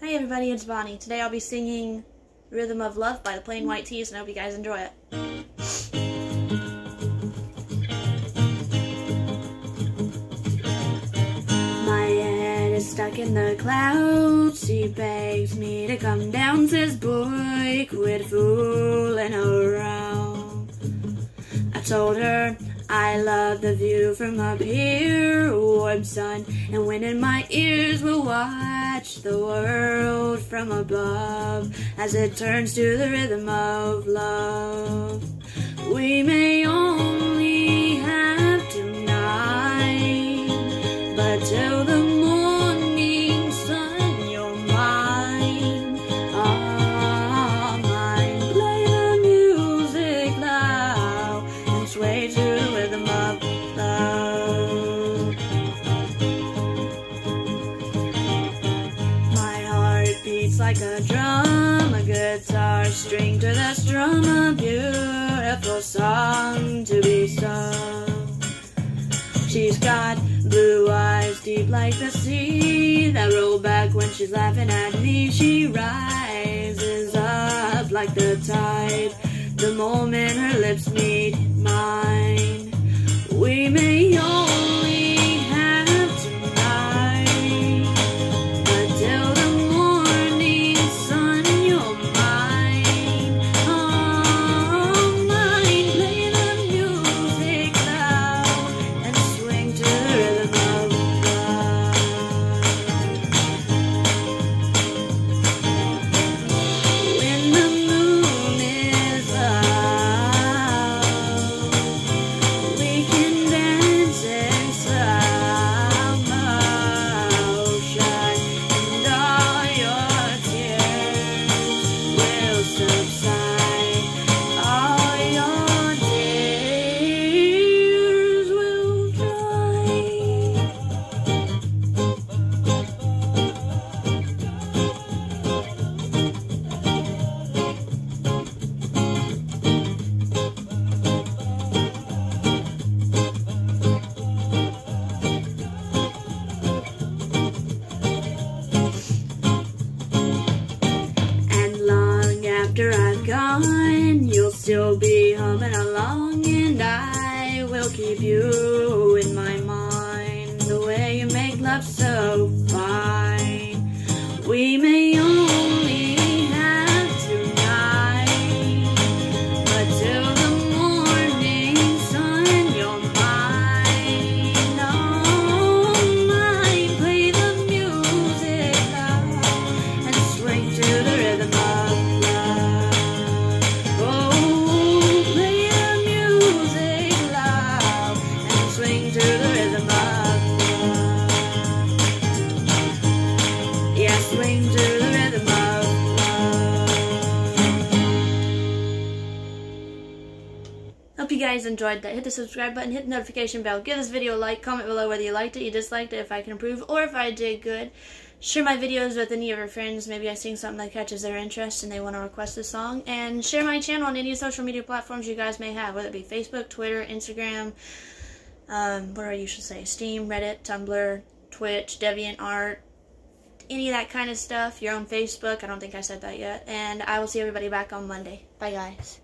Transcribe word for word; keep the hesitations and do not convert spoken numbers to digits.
Hi everybody, it's Bonnie. Today I'll be singing Rhythm of Love by the Plain White T's, and I hope you guys enjoy it. My head is stuck in the clouds. She begs me to come down, says, boy, quit fooling around. I told her I love the view from up here, warm sun and wind in my ears will watch the world from above as it turns to the rhythm of love. We may only have tonight, but till the morning sun, you're mine, all mine. Play the music loud and sway to the rhythm of love. My heart beats like a drum, a guitar string to the strum, a beautiful song to be sung. She's got blue eyes deep like the sea that roll back when she's laughing at me. She rises up like the tide the moment her lips meet mine. We may only have tonight, but till the morning sun, you're mine, all mine. Play the music loud and swing to the rhythm of love. When the moon is out, we can dance in slow motion, and all your tears will subside. All your tears will dry. And long after I've gone, you'll still be humming along, and I will keep you in my mind. The way you make love so fine. We may only have tonight, but till the morning sun, you're mine, all mine. Play the music loud and swing to the rhythm of love. Oh, play the music loud and swing to the rhythm of love. Yeah, swing to the rhythm of love. Hope you guys enjoyed that. Hit the subscribe button, hit the notification bell, give this video a like, comment below whether you liked it, you disliked it, if I can improve, or if I did good. Share my videos with any of your friends. Maybe I sing something that catches their interest and they want to request a song. And share my channel on any social media platforms you guys may have, whether it be Facebook, Twitter, Instagram, um, what do you should say, Steam, Reddit, Tumblr, Twitch, DeviantArt, any of that kind of stuff. Your own Facebook. I don't think I said that yet. And I will see everybody back on Monday. Bye, guys.